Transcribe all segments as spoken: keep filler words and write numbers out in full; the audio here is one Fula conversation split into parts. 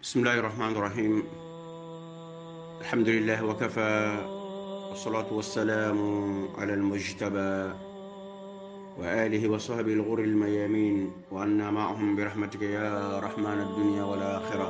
بسم الله الرحمن الرحيم. الحمد لله وكفى، والصلاة والسلام على المجتبى وآله وصحبه الغر الميامين، وأنا معهم برحمتك يا رحمن الدنيا والآخرة.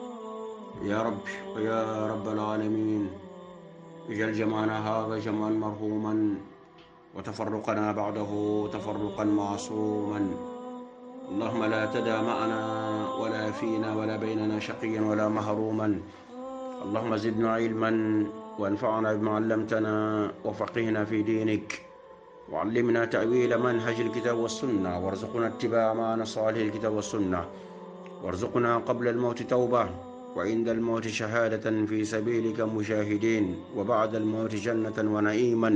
يا رب ويا رب العالمين، اجعل جمعنا هذا جمعا مرحوما، وتفرقنا بعده تفرقا معصوما. اللهم لا تدع معنا ولا فينا ولا بيننا شقيا ولا محروما. اللهم زدنا علما وانفعنا بما علمتنا، وفقهنا في دينك، وعلمنا تأويل منهج الكتاب والسنة، وارزقنا اتباع ما نص عليه الكتاب والسنة، وارزقنا قبل الموت توبة، وعند الموت شهادة في سبيلك مجاهدين، وبعد الموت جنة ونعيما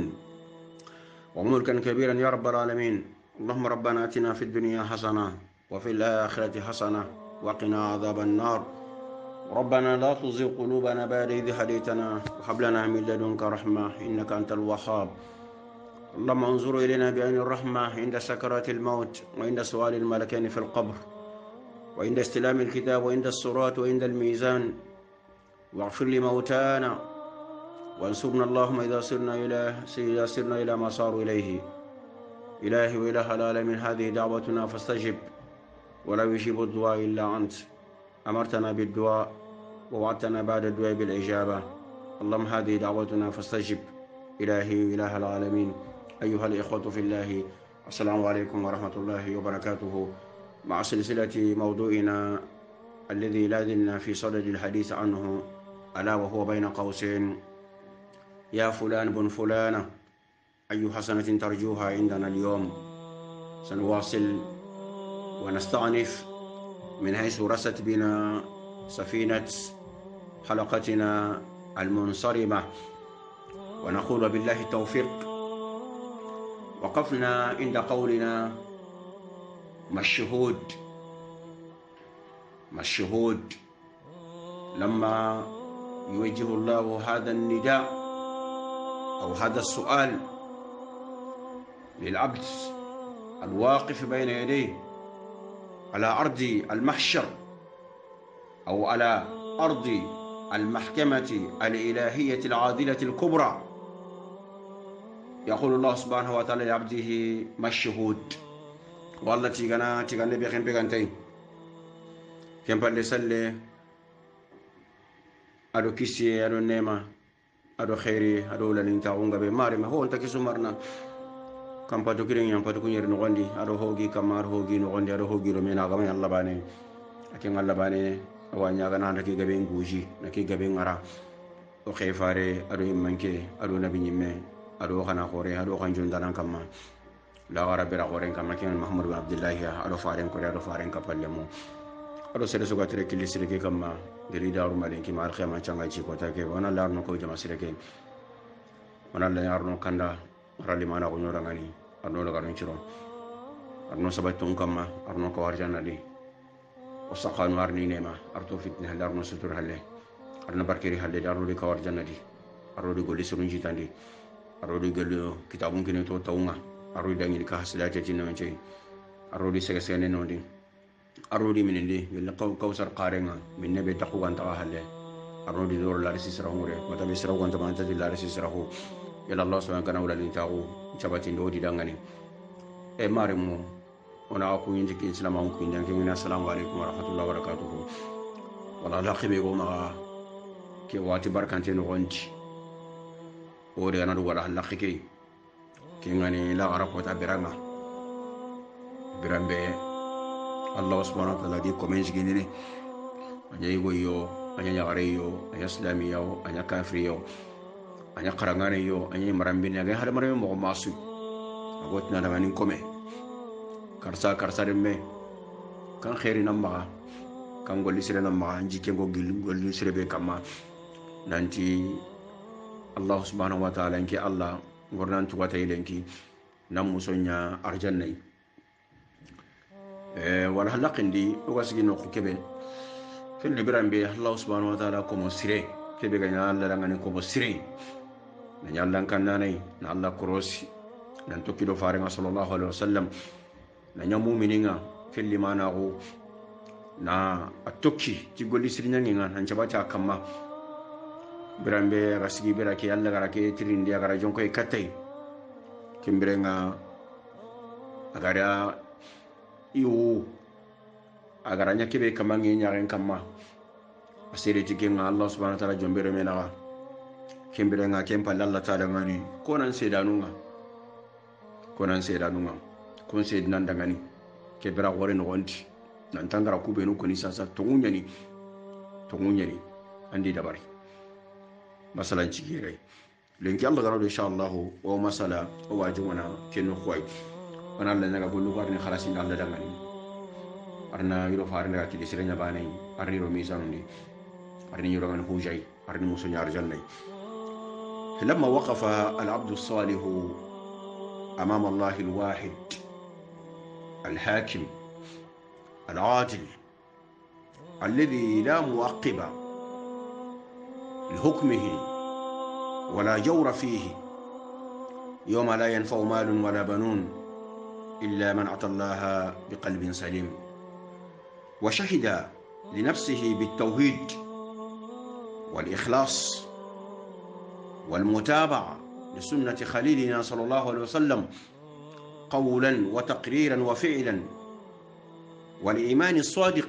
وملكا كبيرا يا رب العالمين. اللهم ربنا اتنا في الدنيا حسنة وفي الآخرة حسنة وقنا عذاب النار. ربنا لا تزغ قلوبنا بعد إذ هديتنا وهب لنا من لدنك رحمة إنك أنت الوهاب. اللهم انظر إلينا بعين الرحمة عند سكرات الموت، وعند سؤال الملكين في القبر، وعند استلام الكتاب، وعند الصراط، وعند الميزان. واغفر لموتانا، وانصرنا اللهم إذا سرنا إلى إذا سرنا إلى ما صاروا إليه. إلهي وإله العالمين، هذه دعوتنا فاستجب، ولا يجيب الدعاء إلا أنت. أمرتنا بالدعاء ووعدتنا بعد الدعاء بالإجابة. اللهم هذه دعوتنا فاستجب، إلهي وإله العالمين. أيها الإخوة في الله، السلام عليكم ورحمة الله وبركاته، مع سلسلة موضوعنا الذي لا زلنا في صدد الحديث عنه، ألا وهو بين قوسين: يا فلان بن فلانة، أي حسنة ترجوها عندنا اليوم؟ سنواصل ونستأنف من حيث رست بنا سفينة حلقتنا المنصرمة، ونقول بالله التوفيق. وقفنا عند قولنا: ما الشهود؟ ما الشهود؟ لما يوجه الله هذا النداء أو هذا السؤال للعبد الواقف بين يديه على أرض المحشر، أو على أرض المحكمة الإلهية العادلة الكبرى، يقول الله سبحانه وتعالى لعبده: ما الشهود؟ والله تيغانا تيغانا بيخين بيغانتين كم بالي سلي أدو كيسي أدو نيمة أدو خيري أدو لنين تاغونغا بي ماري ما هو انتا كيسو مرنا كم باتو كيرين يام باتو كنير نغاندي أدو هوغي كمار هوغي نغاندي أدو هوغي رمينا غمي الله باني أكين الله باني أوانيا غانا نكي غبين غوجي نكي غبين غرا وخيفاري أدو يمانكي أدو نبي نيمي أدو خانا خوري أدو خان جندان كما لا غرب لا غورين كما كان محمد بن عبد الله أدو فارين كوري أدو فارين كباليمو أدو سيدة سوغا تركي اللي سيركي كما دلي دارو مالينكي مع الخيام چانغا چي كوتاكي وانا لارنو كو جما سيركي وانا لارنو كندا رالي مانا غنو رغاني أدو لغارن چرو أدو سبتون كما أدو كوارجانا دي وساقانو أرني نيما أرتو فتنة لارنو ستور هالي أدو بركيري هالي دارو دي كوارجانا دي أدو دي غولي سرون جيتان دي أدو دي غلو كتابون كنين تو تاونغا أدو دي دي كحسلاتي جنة منشي أدو دي سيكسيني نو دي أرودي من اللي اللي قو كوسر قارنا من نبي تقوى أنت أهله. أرودي دور لا رسيس رهوري ما تبي سرقوا أنت ما أنت لا رسيس رهو يلا الله سبحانه كنا ولا نتاعو شباتين دودي دعاني إيه مارمو أنا أكو ينجك إسلام أو كين جانك من السلام عليكم ورحمة الله وبركاته. والله لا خبي يقوم كي واتي بركانتين غنج وري أنا دولا لا خكي كي غني لا عرف وتعبيرنا برامبي الله سبحانه وتعالى دي كومنج جيني أني يقوليو أني يغريو أني إسلاميو أني كافريو أني قرانيو أني مرامبين أني هذا مرامين مو ماسو أقولنا لما نكمل كرسا كرسا رمي كان خيري نما كان قولي سيرنا ما أنجي كان قولي قولي سير بكما نانتي الله سبحانه وتعالى إنك الله غرنا تواتي لإنك نامو سونيا أرجاني wala halaqindi ogasi no kebe fil librambe Allah subhanahu wa ta'ala ko mo sire kebe ga nyalla la ngani ko mo sire na nyalla kan nanay na Allah korosi dan tokkido faare sallallahu alaihi wasallam na nyamu mininga fil limana go na atoki ti golli siriñange nga nan cabata kamma birambe aga sigi bira ke alla gara ke tirindi agara jonkoy kattay kimbire nga agara iwu agara ñakkebe kamma ngi ñaren kamma a sereti ke nga allah subhanahu wa ta'ala jombere menaga kimbire nga ken palle allah taala ngani konan sedanunga konan sedanunga kon sednan dangani ke bira gore no gonti nan tangara kubenu koni sasa tongunyani tongunyani andi dabari masalan cigire lenki allah gano inshallah o masala o wajumana kenno khoy wana la naga bolu warni khalasi Allah dangani arna yiro farne ga kidi sirenya bane arni ro misan ni arni yiro man hujay arni muso ñaar janne لما وقف العبد الصالح أمام الله الواحد الحاكم العادل الذي لا معقب لحكمه ولا جور فيه يوم لا ينفع مال ولا بنون إلا من أتى الله بقلب سليم وشهد لنفسه بالتوحيد والإخلاص والمتابعة لسنة خليلنا صلى الله عليه وسلم قولا وتقريرا وفعلا والإيمان الصادق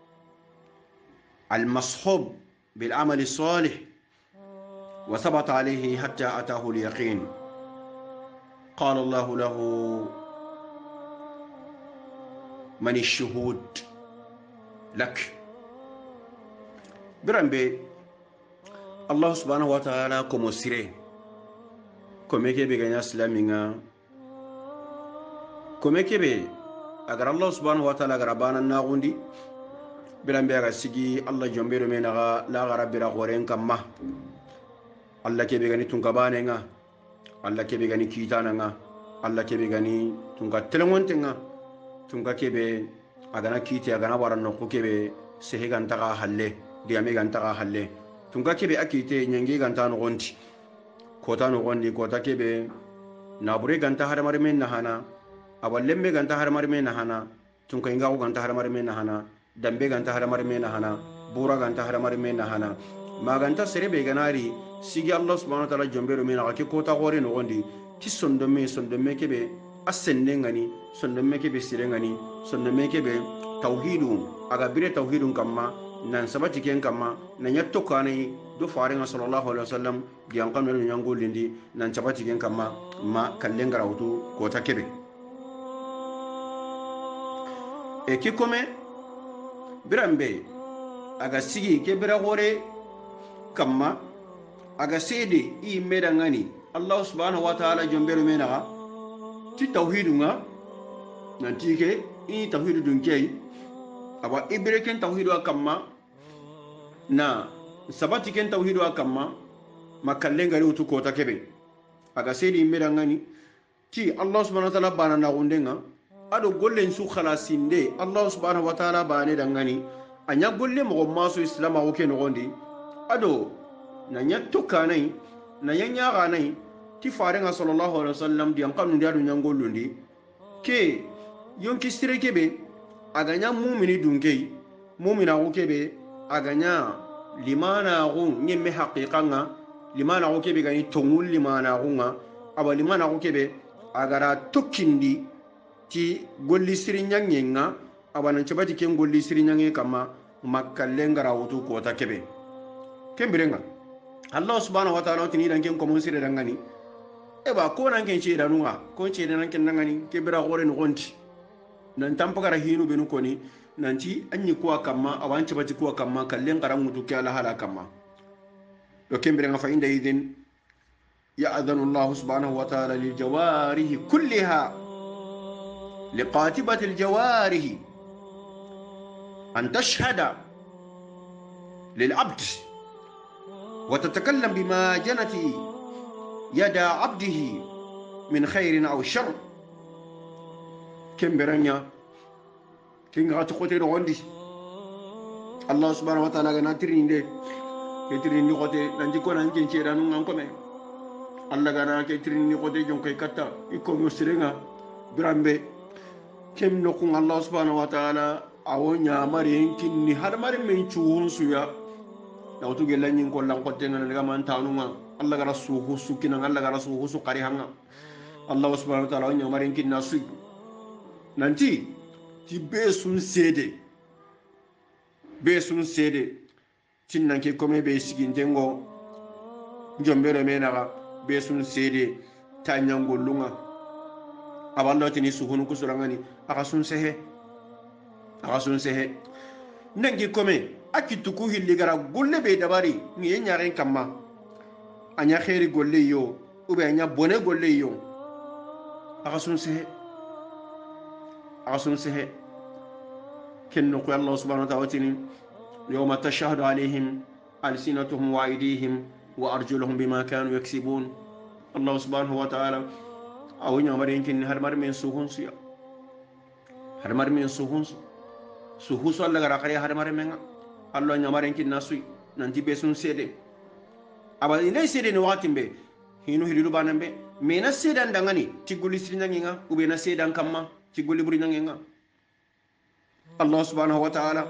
المصحوب بالعمل الصالح وثبت عليه حتى أتاه اليقين قال الله له من الشهود لك برنبي الله سبحانه وتعالى كم سيره كم يكبي غنيا سلامينا كم يكبي أجر الله سبحانه وتعالى غربانا ناغوندي برنبي أجر سيجي الله جنبيرو مينغا لا غرب برا غورين كما الله كبي غني تونكبانينا الله كبي غني كيتانا الله كبي غني تونكا تلمونتنا تونكا كبي أجانا كيتي أجانا وارنو كوكبي سهيغان تغا حلي دياميغان تغا حلي tunga kebe akite nyangi ganta no gondi kota no gondi kota kebe nabure ganta har marmen na hana awallemme ganta har marmen na hana tunga inga ganta har marmen na hana dambe ganta har marmen na hana bura ganta har marmen na hana maganta serebe ganari sigi allah subhanahu wa ta'ala jombero mena ke kota gore no gondi ti sondomme sondomme kebe asenne ngani sondomme kebe sirengani sondomme kebe tauhidun aga bire tauhidun kamma nan sabati ken kama nan yatto kanai do faringa sallallahu alaihi wasallam diyan kamno nyango lindi nan sabati ken kama ma kallen garawtu ko takebe e ki kome birambe aga sigi ke bira hore kama aga sede i meda ngani allah subhanahu wa ta'ala jombero mena ti tauhidunga nan tike i tauhidun kei aba ibreken tauhidu akamma na sabati ken tauhidu akamma makallenga rutu kota kebe aga sedi meda ngani ti allah subhanahu wa ta'ala bana na gondenga ado gollen su khalasinde allah subhanahu wa ta'ala bane dangani anya golle mo maso islama o ken gondi ado na nyatto kanai na nyanya ganai ti farenga sallallahu alaihi wasallam di ankanu ndiadu nyangolundi ke yonki sire kebe aganya mumini dunkei mumina ko kebe aganya limana ko nyemme haqiqanga limana ko kebe gani tongul limana ko nga aba limana ko kebe agara tokkindi ti golli siriñangenga aba nan cabati ken golli siriñange kama makkalle ngara wutu kota kebe kembirenga allah subhanahu wa ta'ala tini dan ken ko mon sire dangani e ba ko nan ken ci danunga ko ci nan ken dangani kebira gore no gonti nan tampagara hinu benu koni nanti anyi kuwa kama awanci bati kuwa kama kallen karan mutu ke ala hala kama do kembere nga fa inda idin ya'dhanu Allah subhanahu wa ta'ala lil jawarihi kullaha liqatibati al jawarihi an tashhada lil abd wa tatakallam bima janati yada abdihi min khairin aw sharr kemberanya kinga to khote rondi allah subhanahu wa ta'ala gana tirinde ke tirindi khote nanji ko nan kenche danu ngam ko me allah gana ke tirindi khote jon kay katta iko mo sirenga birambe kem no ko allah subhanahu wa ta'ala awo nyamari kinni har mari men chuhun suya na to gella nyin ko lan ko tenga daga man tanuma Allah gara suhu sukina Allah gara suhu su qari hanga Allah subhanahu wa ta'ala nyamari kinna su nanti ti be sun sede be sun sede tinnan ke kome be sigin tengo jombere menaga be sun sede tanyango lunga abando tini suhunu kusurangani aka sun sehe aka sun sehe nangi kome akitu ku hilli gara golle be dabari ni nyaren kamma anya khairi golle yo ube anya bone golle yo aka sun sehe aka sun sehe kenno ko Allah subhanahu wa ta'ala tini yawma tashhadu alaihim alsinatuhum wa aydihim wa arjuluhum bima kanu yaksibun Allah subhanahu wa ta'ala awunya marin kin har mar men suhun suya har mar men suhun suhu so Allah gara kare har mar men Allah nya marin kin nasu nanti be sun sede aba ina sede ni watin be hinu hilu banan be me na sedan dangani tiguli sirinanga ube na sedan kamma tiguli burinanga Allah subhanahu wa ta'ala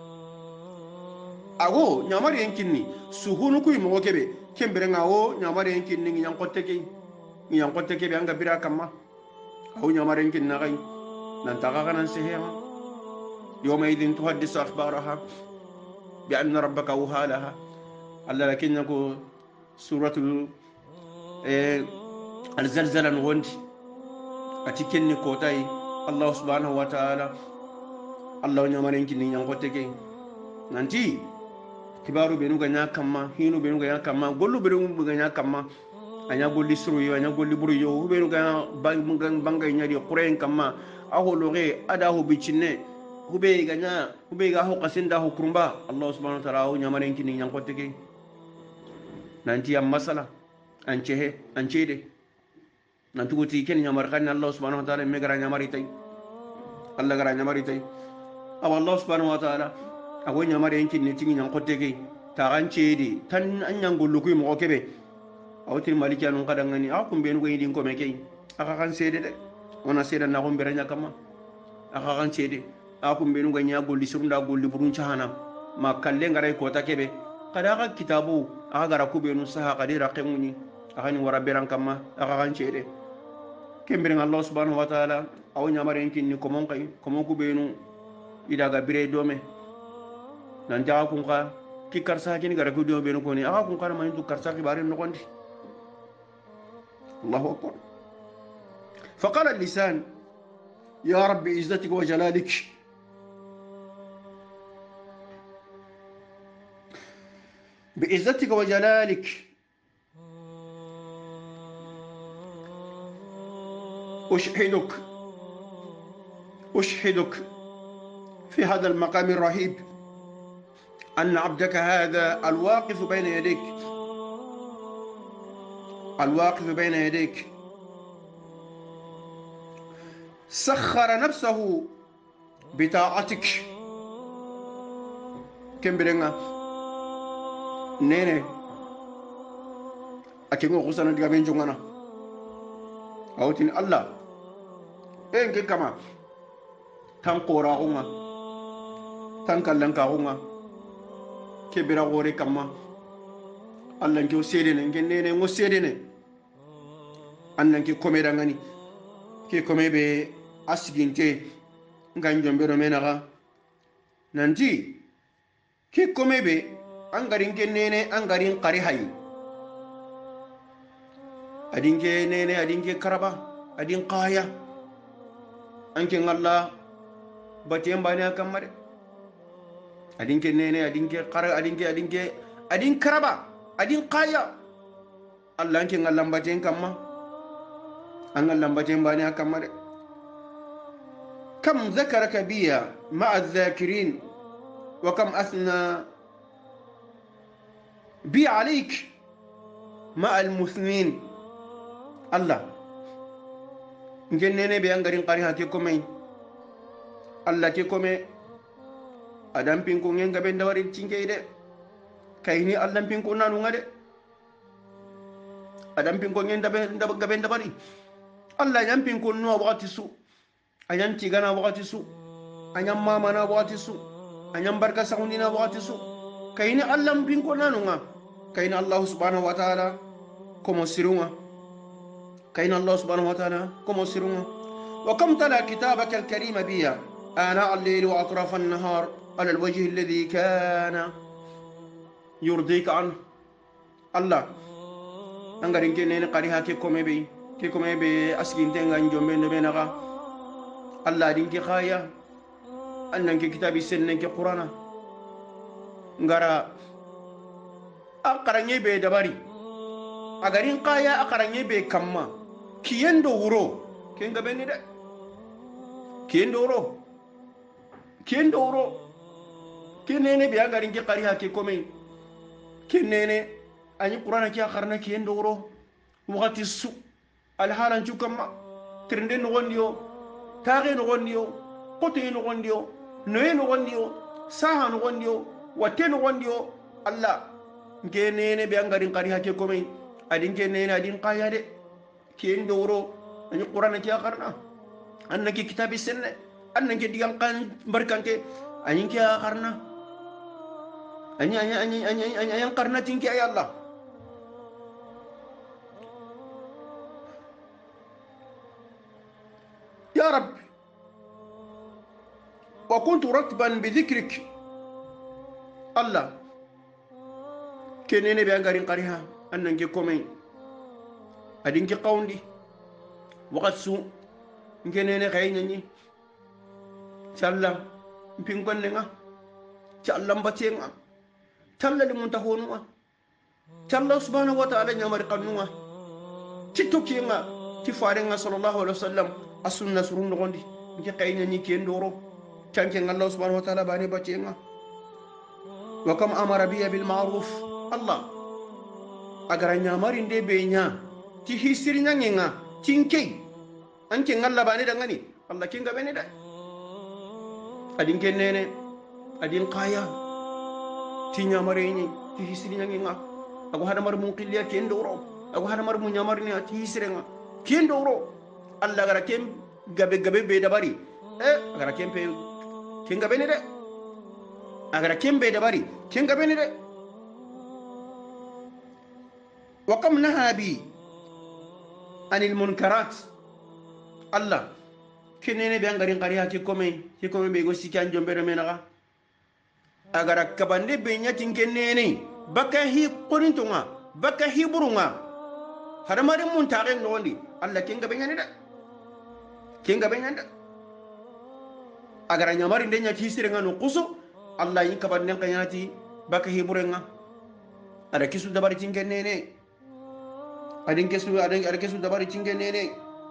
ago nyamari yankinni suhunu kuy mo kebe kembere ngawo nyamari yankinni nyang kotteke nyang kotteke be anga bira kamma aw nyamari yankinni ngai nan taga kanan sehema yawma idin tuhaddisu akhbaraha bi anna rabbaka wahalaha alla lakinnaku suratul eh alzalzala ngondi atikenni kotai Allah subhanahu wa ta'ala Allah nyamari yankinni nyang kotteke nanti kibaru benu ganya kamma hinu benu ganya kamma gollu benu ganya kamma anya golli suru yo anya golli buru yo benu ganya bang banga nyari qurain kamma aho loge ada ho bicinne hube ganya hube ga ho qasinda ho kurumba Allah subhanahu wa ta'ala nyamaren kini nyang koteke nanti am masala anchehe anchede nanti goti ken nyamar kan Allah subhanahu wa ta'ala me gara nyamari tay Allah gara nyamari tay aw Allah subhanahu wa ta'ala ago nyamare yankin ne tingi nyan kotte ke taranche di tan anyan gollu kuy mo kebe awtir maliki anu kadangani akum benu go yidin ko meke aka kan sede de ona sede na ko beranya kama aka kan sede akum benu go nya golli surunda golli burun chahana ma kalle ngare ko ta kebe kada ka kitabu aka gara ku benu saha kadira qemuni aka ni wara beran kama aka kan sede kembere Allah subhanahu wa ta'ala aw nyamare yankin ni ko mon kay ko mon ku benu idaga bire dome nan jaga kun ka ki karsa kini gara ko do be no koni aka kun kana man tu karsa ki bare no kondi Allahu akbar فقال اللسان يا رب عزتك وجلالك بعزتك وجلالك أشهدك أشهدك في هذا المقام الرهيب أن عبدك هذا الواقف بين يديك الواقف بين يديك سخر نفسه بطاعتك كم برنا نيني أكيمو خسنا دقابين جمعنا أوتين الله إنك كما تنقورا هما تنكالنكا هما كبيرا غوري كما الله نكيو سيدنا نكي نيني مو سيدنا أن نكي كومي دانغاني كي كومي بي أسجينتي نكان جنبيرو مينغا نانتي كي كومي بي أنغارين كي نيني أنغارين قري هاي أدين كي نيني أدين كي كربا أدين قايا أنكي الله باتيان بانيا كماري أدين كي نيني أدين كي قرا أدين كي أدين كي أدين كربا أدين قايا الله أنكي الله باتيان كما أن الله باتيان بانيا كماري كم ذكرك بيا مع الذاكرين وكم أثنى بي عليك مع المثنين الله نجنني بيانغارين قريها كي كومي الله كي كومي أدام بينكو نين غبين دواري تشينكي دي كايني الله بينكو نانو غادي أدام بينكو نين غبين دواري الله يام بينكو نو وقت سو أيان تيغانا وقت سو anyam mama na wati su anyam barka sakundina wati su kayni allah bin ko nanunga kayni allah subhanahu wa ta'ala komo sirunga kayni allah subhanahu wa ta'ala komo sirunga wa kam tala kitabaka al-karim biya ana al-layl wa atraf an-nahar ala al-wajh alladhi kana yurdika an allah angarin ke nene qari hake kome be ke kome be asgin tenga njombe no benaga allah din ke khaya annan ke kitabi senne ke qur'ana ngara akaranye be dabari agarin qaya akaranye be kamma kiyendo wuro kenga benni de kiyendo wuro kiyendo wuro kenene be agarin ke qari hake kome kenene ani qur'ana ki akharna kiyendo wuro wakati su alhalan chukamma trinde no gondiyo tare no gondiyo kote no gondiyo noye no gondiyo saha no gondiyo watte no gondiyo allah ngenene be angarin qari hake komai adin kenene adin qayade kiyendo wuro ani qur'ana ki akharna annaki kitabi senne annaki digan kan barkanke ani ki akharna ani ani ani ani ani qarna tinki ay allah يا رب وكنت ركبا بذكرك الله كنيني بأنغارين قريها أننك كومين أدينك قوندي وقد سوء كنيني خيني شاء مبينكوان لنا شاء الله مبتينا شاء الله لمنتهونوا شاء الله سبحانه وتعالى نعمر قنوا تتوكينا تفارنا صلى الله عليه وسلم asunna surun nogondi nke kayna ni kendoro tanke Allah subhanahu wa ta'ala bani bacenga wa kam amara biya bil ma'ruf Allah agara nyamari nde be nya ti hisiri nyangenga tinke anke ngalla bani dangani Allah kinga bene da adin kenene adin qaya ti nyamari ni ti hisiri nyangenga ago hada mar mun qilliya kendoro ago hada mar mun nyamari ni ti hisirenga kendoro Allah gara kem gabe gabe be dabari eh gara kem pe ken gabe ne de agara kem be dabari ken gabe ne de wa kam nahabi anil munkarat Allah kenene be angarin qariya ke kome ke kome be go sikan jombe do menaga agara kabande be nyatin kenene baka hi qorintunga baka hi burunga hada mari mun tare nondi Allah ken gabe ne de kenga benyanda agara nyamari ndenya tisirenga no kuso Allah yin kaban nen kanyati baka hiburenga ada kisu dabari tingenene adin kisu adin ada kisu dabari tingenene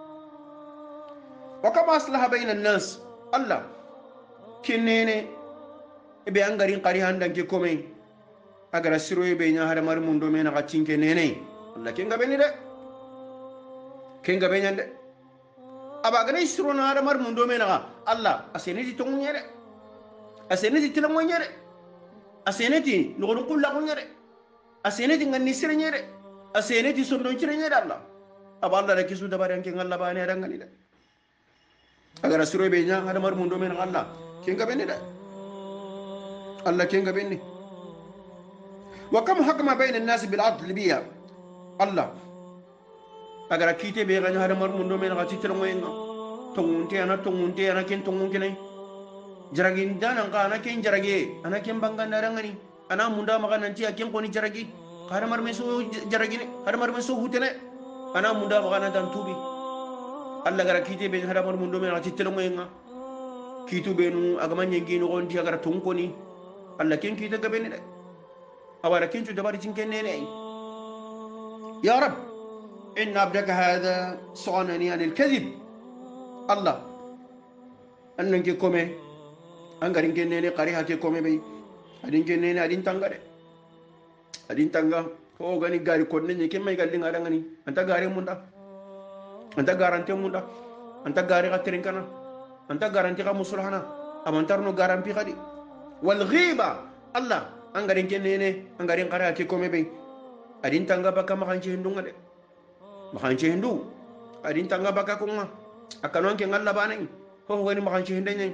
wa kama aslaha bainan nas Allah kinene be angarin qari handan ke komai agara siroye be nya hada mar mundo mena ka tingenene Allah kenga benide kenga benyande abagane isrona hada mar mundo mena Allah aseneti tongnyere aseneti tilangonyere aseneti nugul kulla kunyere aseneti ngani sirnyere aseneti sondon cirnyere Allah aballa da kisu dabare anke ngalla bane rangani da agara siro be nya hada mar mundo mena Allah kenga benni da Allah kenga benni wa kam hakama bayna an-nas bil adl biya Allah agara kite be ganya hada mar mundo men gati tilmoyenga tongunte ana tongunte ana ken tongun kene jaragi ndana kana ken jaragi ana ken banga narangani ana munda maga nanti aken koni jaragi hada mar meso jaragi ne hada mar meso hutene ana munda maga na dan tubi Allah gara kite be hada mar mundo men gati tilmoyenga kitu be nu agama nyengi no gondi agara tonkoni Allah ken kite gabe ne awara ken tu dabari tinken ne ya rab إن عبدك هذا صانني عن الكذب الله أنك كومي أنك نيني قريها كي كومي بي أدين نيني أدين تانغا دي أدين تانغا هو غني غاري كونني كيما يقال لنا غاني أنت غاري موندا أنت غارانتي موندا أنت غاري غاترين كنا أنت غارانتي غمسرحنا أما أنت رنو غارانتي غادي والغيبة الله أنك نيني أنك قريها كي كومي بي أدين تانغا بكا مخانشي هندونغا دي makanche hindu adin tanga baka kunga akanon ke ngalla bane ho ho ni makanche hinde nyen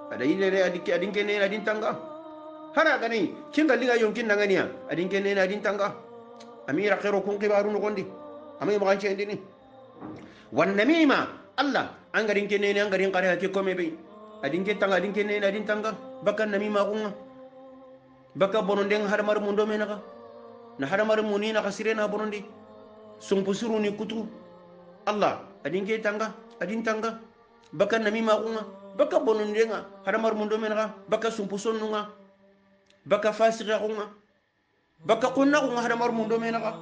ada ile adike adin kene adin tanga hara gani kinga liga yonkin nangania adin kene adin tanga amira khairu kun qibaru no gondi amay ma ganche ndini wan namima allah angarin kene angarin qara ke kome be adin ke tanga adin kene adin tanga bakan namima kunga baka bononden har mar mundo menaka na har mar munina kasirena bonondi sumpusuru ni kutu allah adin ke tanga adin tanga baka namima kunga baka bonondenga har mar mundo menaka baka sumpusonnunga baka fasira kunga baka kunna kunga har mar mundo menaka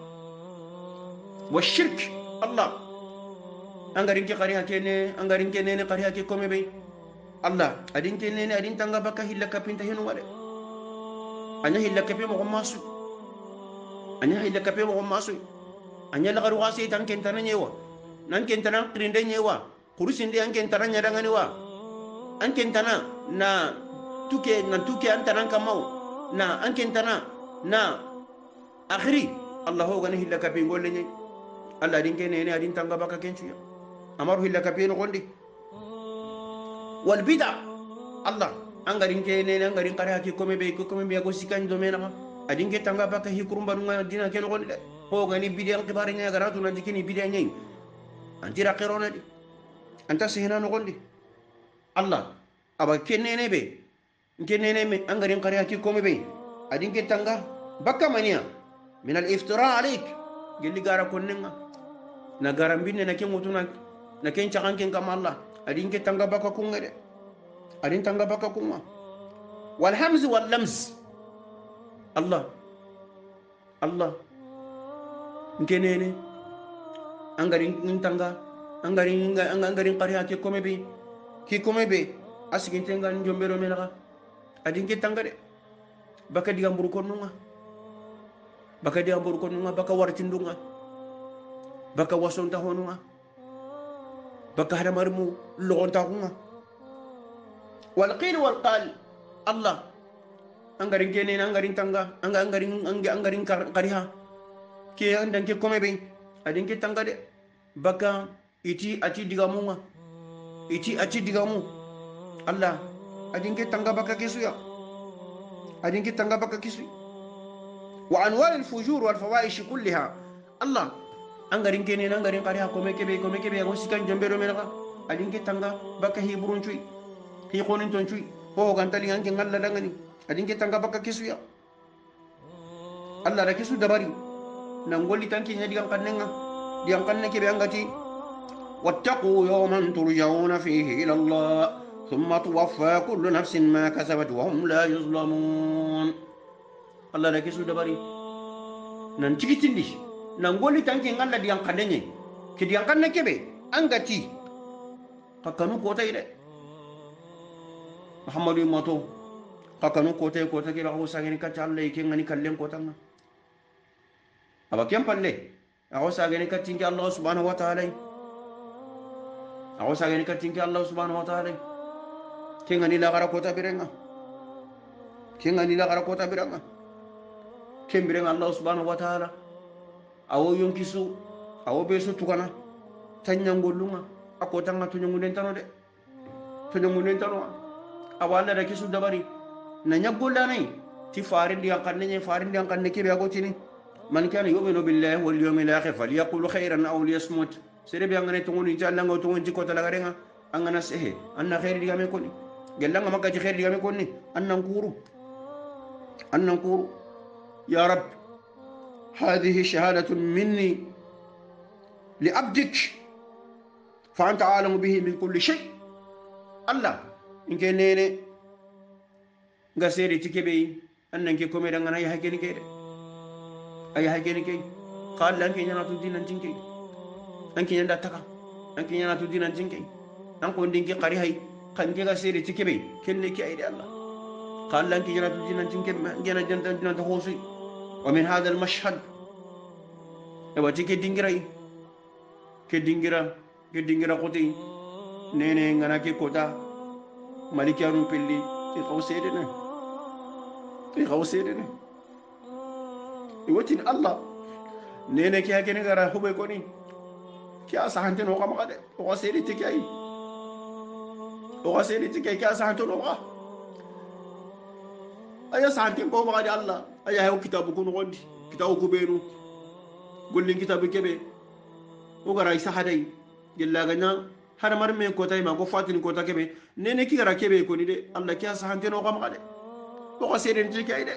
wa shirk allah angarin ke qariha kene angarin kene ne qariha ke kome be allah adin kene ne adin tanga baka hillaka pinta henu wale anya hillaka pe mo masu anya hillaka pe mo masu anya la garu wasi tan kentana nyewa nan kentana trinde nyewa kurusinde an kentana nyadanga ni wa an kentana na tuke na tuke antana kamau na an kentana na akhiri allah ho gani hillaka pe ngolle nyi allah din kene ne adin tanga baka kenchu amaru hillaka pe no gondi wal bid'a allah angarin kene ne angarin qara ki kome be ko kome be ko sikan do mena adin ke tanga baka hikurumba nunga dina ken gondi ho gani bid'a kibare nya garatu nan dikini bid'a nyi antira qirona di anta sehna no gondi allah aba kenene be kenene me angarin qara ki kome be adin ke tanga baka mania min al iftira alik gelli gara konnenga na garambinne na ken mutuna na ken chakan ken kam allah adin ke tanga baka kunga de adin tanga baka kunga wal hamz wal lams allah allah ngenene angarin tanga angarin angarin qariya ke kome be ki kome be asigin tenga njombero menaka adin ke tanga de baka digam buru konnunga baka digam buru konnunga baka wartindunga baka wasonta honunga baka hadamarmu logonta kunga wal qil wal qal allah angarin kene angarin tanga anga angarin anga angarin qariha ke andan ke kome be adin ke tanga de baka iti ati digamunga iti ati digamu allah adin ke tanga baka kesuya adin ke tanga baka kesu wa anwa' al fujur wal fawaish kullaha allah angarin kene angarin qariha kome kebe kome kebe go sikan jambero menaka adin ke tanga baka hiburun cuy hi qonin ton cuy ho gantali anke ngalla dangani adin ke tanga baka kesuya allah da kesu dabari nan golli tanki nya digan kannenga digan kanne kebe angati wattaqu yawman turja'una fihi ila allah thumma tuwaffa kullu nafsin ma kasabat wa hum la yuzlamun allah da kesu dabari nan tikitindi nan golli tanki ngalla digan kannenye ke digan kanne kebe angati kakanu kota ide muhammadu mato kakanu kota kota ke ba ko sageni ka challe ke ngani kallen kota nga aba kem palle awo sageni ka tinki allah subhanahu wa ta'ala awo sageni ka tinki allah subhanahu wa ta'ala ke ngani la gara kota birenga ke ngani la gara kota birenga ke birenga allah subhanahu wa ta'ala awo yonkisu awo beso tukana tanyangolunga akota nga tunyangulen tano de tunyangulen tano awala da kisu dabari na nyagolla nay ti farin di kanne ne farin di kanne ke be agotini man kana yu'minu billahi wal yawmil akhir falyaqul khairan aw liyasmut sere be ngane tunguni jalla ngo tungun ci kota laga renga angana sehe anna khair diga me koni gella nga makka ci khair diga me koni annan kuru annan kuru ya rab hadhihi shahadatun minni li abdik fa anta alamu bihi min kulli shay allah inke nene nga sere tikebe annan ke kome dan ngana ya hakeni ke ay hakeni ke qala anke nyana tu dinan tinke anke nyanda taka anke nyana tu dinan tinke an ko ndinke qari hay kan ke ga sere tikebe kenne ke ayde allah qala anke nyana tu dinan tinke ngena janta dinan ta hosi wa min hadha al mashhad e wati ke dingirai ke dingira ke dingira koti nene ngana ke kota malikianu pelli ke qawsede ne ke qawsede ne e watin allah nene ke hakene gara hubay koni ke asahante no kama kade qawsede te kai o ga sere ti ke ka sa to no ga aya sa tin ko ma di Allah aya hayo kitabu kun gondi kitabu ku benu gollin kitabu kebe o gara isa hadai gella ganya har mar me ko tay ma go fatin ko ta kebe nene ki gara kebe ko ni de Allah ki sa hante no ga ma de o ga sere ti ke de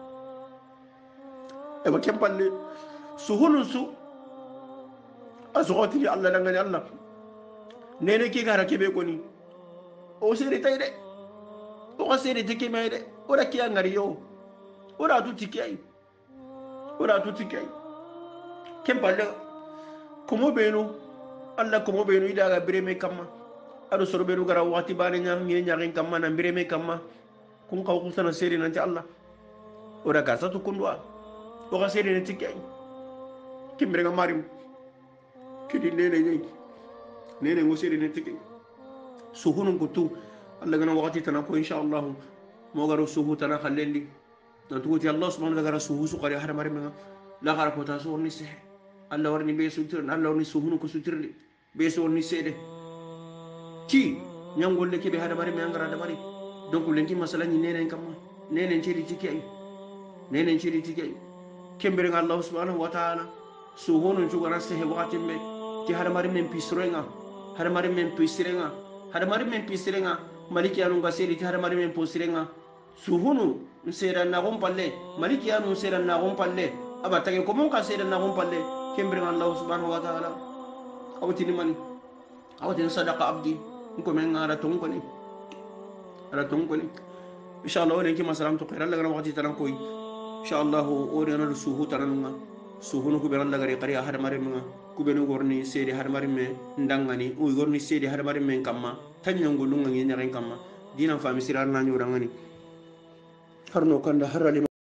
e ba kem palle suhunun su azogoti Allah dangane Allah nene ki gara kebe ko ni o sere tay de o ga sere ti ke mai de o da kiya ngari yo o da tu ti kai o da tu ti kai kem palle komo benu Allah komo benu ida ga bireme kamma ado soro benu gara wati bane nya ngi nyarin kamma na bireme kamma kun kaw kun sana sere nanti Allah o da ga satu kundwa o ga sere ne ti kai kimbre ga marim kidi nene nyi nene ngo sere ne ti kai suhunun kutu Allah gana wakati tanako inshallah mo garo suhu tana khallendi nantuti Allah subhanahu wa ta'ala suhu su qari har marim la gara ko ta so ni se Allah warni be sutir Allah warni suhunu ko sutirli be so ni sede ki nyangolle ke be hada mari me angara da mari donc lenki masala ni nenen kam nenen ciri tiki ay nenen ciri tiki ay kembere Allah subhanahu wa ta'ala suhunu ju gara se he wakati me ki hada mari men pisrenga hada mari men pisrenga hada mari men pisrenga maliki anu ngaseli ti hada mari men posirenga suhunu nsera na gompalle maliki anu nsera na gompalle aba tage ko mon ka sera na gompalle kembere Allah subhanahu wa ta'ala awti ni mani awti sadaqa abdi ko men ngara ton ko ni ala ton ko ni inshallah wala ki masalam to khairan laga waqti tan koy inshallah o re na suhu tan suhunu ko be ran laga qari har mari men ku be no gorni sedi har mari men ndangani o gorni sedi har mari men kamma tanyangulu ngi nyaren kamma dina fami sirar na nyurangani harno kanda harali